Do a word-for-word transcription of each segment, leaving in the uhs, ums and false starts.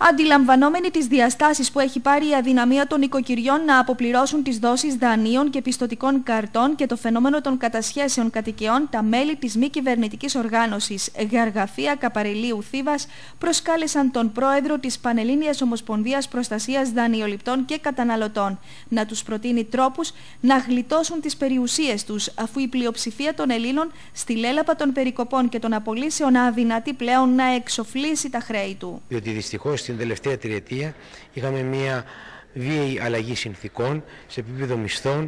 Αντιλαμβανόμενοι τις διαστάσεις που έχει πάρει η αδυναμία των οικοκυριών να αποπληρώσουν τις δόσεις δανείων και πιστωτικών καρτών και το φαινόμενο των κατασχέσεων κατοικιών, τα μέλη της μη κυβερνητικής οργάνωσης Γαργαφία Καπαριλίου Θήβας προσκάλεσαν τον πρόεδρο της Πανελλήνιας Ομοσπονδίας Προστασίας Δανειοληπτών και Καταναλωτών να τους προτείνει τρόπους να γλιτώσουν τις περιουσίες τους, αφού η πλειοψηφία των Ελλήνων στη λέλαπα των περικοπών και των απολύσεων αδυνατεί πλέον να εξοφλήσει τα χρέη του. Διότι δυστυχώς στην τελευταία τριετία είχαμε μια βίαιη αλλαγή συνθήκων σε επίπεδο μισθών,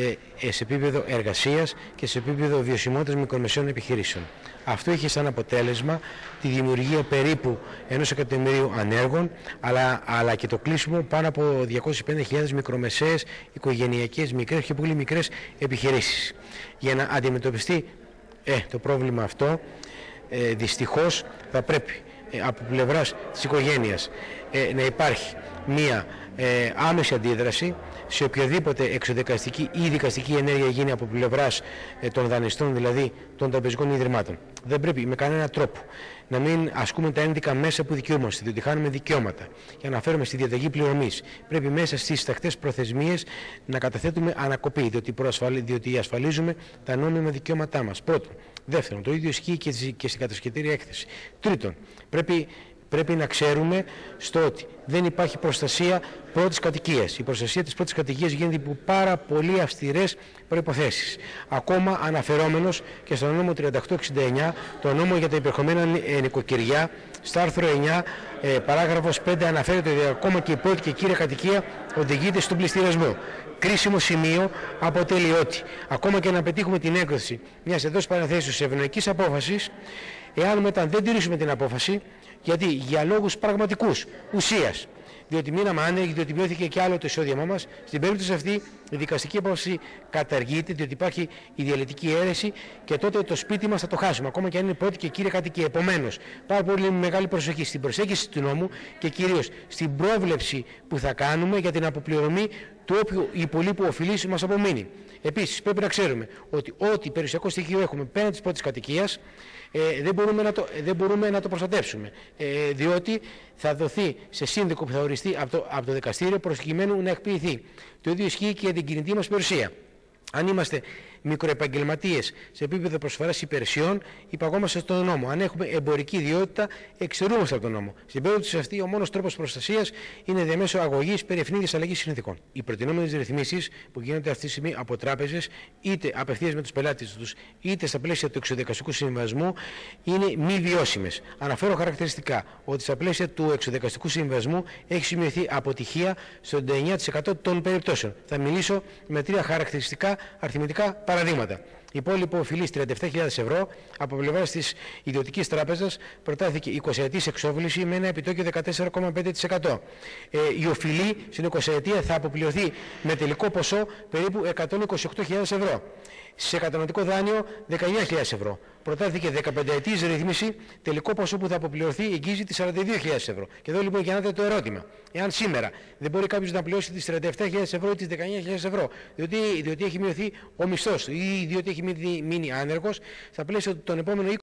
σε επίπεδο εργασίας και σε επίπεδο βιωσιμότητας μικρομεσαίων επιχειρήσεων. Αυτό είχε σαν αποτέλεσμα τη δημιουργία περίπου ενός εκατομμυρίου ανέργων, αλλά, αλλά και το κλείσιμο πάνω από διακόσιες πενήντα χιλιάδες μικρομεσαίες, οικογενειακές, μικρές και πολύ μικρές επιχειρήσεις. Για να αντιμετωπιστεί ε, το πρόβλημα αυτό, ε, δυστυχώς θα πρέπει ε, από πλευράς της οικογένειας ε, να υπάρχει μία ε, άμεση αντίδραση σε οποιαδήποτε εξοδικαστική ή δικαστική ενέργεια γίνει από πλευράς ε, των δανειστών, δηλαδή των τραπεζικών ιδρυμάτων. Δεν πρέπει με κανένα τρόπο να μην ασκούμε τα ένδικα μέσα που δικαιούμαστε, διότι χάνουμε δικαιώματα. Για να φέρουμε στη διαταγή πληρωμής, πρέπει μέσα στις τακτές προθεσμίες να καταθέτουμε ανακοπή, διότι, διότι ασφαλίζουμε τα νόμιμα δικαιώματά μας. Πρώτον. Δεύτερον, το ίδιο ισχύει και στην κατασχετήρια έκθεση. Τρίτον, πρέπει Πρέπει να ξέρουμε στο ότι δεν υπάρχει προστασία πρώτης κατοικίας. Η προστασία της πρώτης κατοικίας γίνεται υπό πάρα πολύ αυστηρές προϋποθέσεις. Ακόμα αναφερόμενος και στο νόμο τριάντα οκτώ εξήντα εννιά, το νόμο για τα υπερχομένα νοικοκυριά, στο άρθρο εννιά, ε, παράγραφος πέντε, αναφέρεται ότι ακόμα και η πρώτη και κύρια κατοικία οδηγείται στον πληστηριασμό. Κρίσιμο σημείο αποτελεί ότι ακόμα και να πετύχουμε την έκδοση μιας εντός παραθέσεως ευνοϊκής απόφασης, εάν μετά δεν τηρήσουμε την απόφαση, γιατί για λόγους πραγματικούς, ουσίας, διότι μείναμε άνεργοι, διότι μειώθηκε και άλλο το εισόδημά μας, στην περίπτωση αυτή η δικαστική απόφαση καταργείται, διότι υπάρχει η διαλυτική αίρεση και τότε το σπίτι μας θα το χάσουμε, ακόμα και αν είναι πρώτη και κύρια κατοικία. Επομένως, πάρα πολύ μεγάλη προσοχή στην προσέγγιση του νόμου και κυρίως στην πρόβλεψη που θα κάνουμε για την αποπληρωμή του όποιου υπολείπου οφειλής μας απομείνει. Επίσης, πρέπει να ξέρουμε ότι ό,τι περιουσιακό στοιχείο έχουμε πέραν της πρώτης κατοικίας, ε, δεν, μπορούμε να το, δεν μπορούμε να το προστατεύσουμε, ε, διότι θα δοθεί σε σύνδικο που θα οριστεί από το, από το δικαστήριο προκειμένου να εκποιηθεί. Το ίδιο ισχύει και για την κινητή μας περιουσία. Αν είμαστε μικροεπαγγελματίες σε επίπεδο προσφοράς υπηρεσιών, υπαγόμαστε στον νόμο. Αν έχουμε εμπορική ιδιότητα, εξαιρούμαστε από τον νόμο. Στην περίπτωση αυτή, ο μόνος τρόπος προστασίας είναι διαμέσου αγωγής περί ευνίδιας αλλαγής συνθήκων. Οι προτινόμενες ρυθμίσεις που γίνονται αυτή τη στιγμή από τράπεζες, είτε απευθείας με τους πελάτες τους, είτε στα πλαίσια του εξοδικαστικού συμβασμού, είναι μη βιώσιμες. Αναφέρω χαρακτηριστικά ότι στα πλαίσια του εξοδικαστικού συμβασμού έχει σημειωθεί αποτυχία στο ενενήντα εννέα τοις εκατό των περιπτώσεων. Θα μιλήσω με τρία χαρακτηριστικά αριθμητικά παραδείγματα. Η υπόλοιπο οφειλής τριάντα επτά χιλιάδες ευρώ από πλευράς της ιδιωτικής τράπεζας προτάθηκε εικοσαετής εξόφληση με ένα επιτόκιο δεκατέσσερα κόμμα πέντε τοις εκατό. Ε, η οφειλή στην εικοσαετία θα αποπληρωθεί με τελικό ποσό περίπου εκατόν είκοσι οκτώ χιλιάδες ευρώ. Σε κατανοητικό δάνειο δεκαεννέα χιλιάδες ευρώ. Προτάθηκε δεκαπενταετής ρύθμιση, τελικό ποσό που θα αποπληρωθεί εγγύζει τις σαράντα δύο χιλιάδες ευρώ. Και εδώ λοιπόν γεννάται το ερώτημα. Εάν σήμερα δεν μπορεί κάποιος να πληρώσει τις τριάντα επτά χιλιάδες ευρώ ή τις δεκαεννέα χιλιάδες ευρώ, διότι, διότι έχει μειωθεί ο μισθός ή διότι έχει μείνει άνεργος, στα πλαίσια των επόμενων